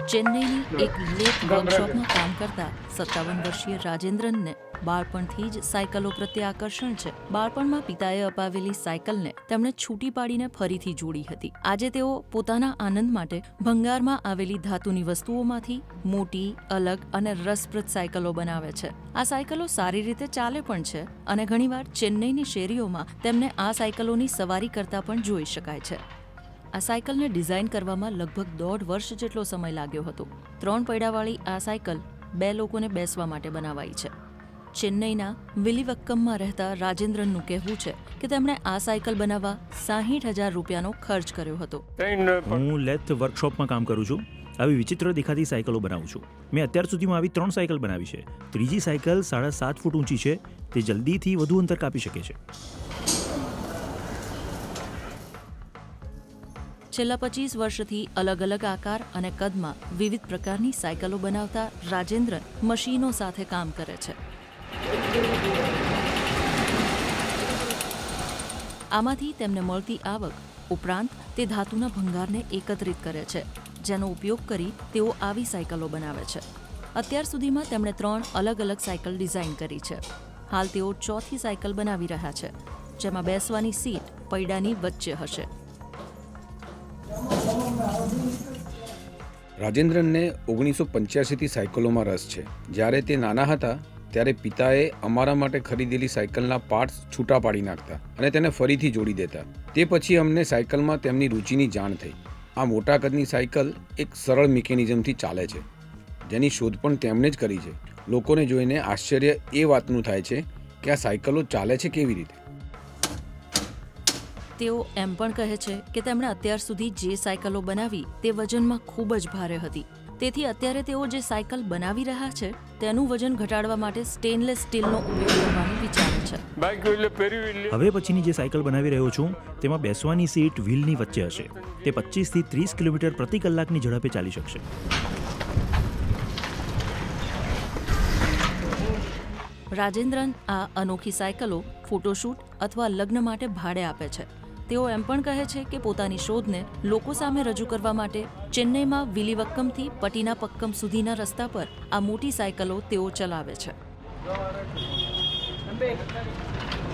ચેન્નઈની એક લેથ વર્કશોપમાં કામ કરતા 57 વર્ષીય રાજેન્દ્રનને બાળપણથી જ સાયકલો પ્રત્યે આકર્ષણ છે. બાળપણમાં પિતાએ અપાવેલી સાયકલને તેમણે છૂટી પાડીને ફરીથી જોડી હતી. આજે તેઓ પોતાના આનંદ માટે ભંગારમાં આવેલી ધાતુની વસ્તુઓમાંથી મોટી, અલગ અને રસપ્રદ સાયકલો બનાવે છે. આ સાયકલો સારી રીતે ચાલે પણ છે અને ઘણીવાર ચેન્નઈની શેરીઓમાં તેમને આ સાયકલોની સવારી કરતા પણ જોઈ શકાય છે. આ સાયકલને ડિઝાઇન કરવામાં લગભગ 1.5 વર્ષ જેટલો સમય લાગ્યો હતો. 3 પૈડાવાળી આ સાયકલ 2 લોકોને બેસવા માટે બનાવાઈ છે. ચેન્નઈના વિલીવક્કમમાં રહેતા રાજેન્દ્રનનું કહેવું છે કે તેમણે આ સાયકલ બનાવવા 60,000 રૂપિયાનો ખર્ચ કર્યો હતો. હું લેથ વર્કશોપમાં કામ કરું છું. આવી વિચિત્ર દેખાતી સાયકલો બનાવું છું. મેં અત્યાર સુધીમાં આવી 3 સાયકલ બનાવી છે. ત્રીજી સાયકલ 7.5 ફૂટ ઊંચી છે. તે જલ્દીથી વધુ અંતર કાપી શકે છે. છેલ્લા 25 વર્ષથી અલગ અલગ આકાર અને કદમાં વિવિધ પ્રકારની સાયકલો બનાવતા રાજેન્દ્રન મશીનો સાથે કામ કરે છે. આમાંથી તેમને મળતી આવક ઉપરાંત તે ધાતુના ભંગારને એકત્રિત કરે છે, જેનો ઉપયોગ કરી તેઓ આવી સાયકલો બનાવે છે. અત્યાર સુધીમાં તેમણે 3 અલગ અલગ સાયકલ ડિઝાઇન કરી છે. હાલ તેઓ 4થી સાયકલ બનાવી રહ્યા છે, જેમાં બેસવાની સીટ પૈડાની વચ્ચે હશે. રાજેન્દ્રનને 1985થી સાયકલોમાં રસ છે. જ્યારે તે નાના હતા ત્યારે પિતાએ અમારા માટે ખરીદેલી સાયકલના પાર્ટ્સ છૂટા પાડી નાખતા અને તેને ફરીથી જોડી દેતા. તે પછી અમને સાયકલમાં તેમની રુચિની જાણ થઈ. આ મોટા કદની સાયકલ એક સરળ મિકેનિઝમથી ચાલે છે, જેની શોધ પણ તેમણે જ કરી છે. લોકોને જોઈને આશ્ચર્ય એ વાતનું થાય છે કે આ સાયકલો ચાલે છે કેવી રીતે. તેઓ એમ પણ કહે છે કે તેમણે અત્યાર સુધી જે સાયકલો બનાવી તે વજનમાં ખૂબ જ ભારે હતી. તેથી અત્યારે તેઓ જે સાયકલ બનાવી રહ્યા છે તેનું વજન ઘટાડવા માટે સ્ટેનલેસ સ્ટીલનો ઉપયોગ કરવાનું વિચારે છે. હવે પછીની જે સાયકલ બનાવી રહ્યો છું તેમાં બેસવાની સીટ વ્હીલની વચ્ચે હશે. તે 25 થી 30 કિલોમીટર પ્રતિ કલાકની ઝડપે ચાલી શકશે. રાજેન્દ્રન આ અનોખી સાયકલો ફોટોશૂટ અથવા લગ્ન માટે ભાડે આપે છે. તેઓ એમ પણ કહે છે કે પોતાની શોધને લોકો સામે રજૂ કરવા માટે ચેન્નઈમાં વિલીવક્કમથી પટીનાપક્કમ સુધીના રસ્તા પર આ મોટી સાયકલો તેઓ ચલાવે છે.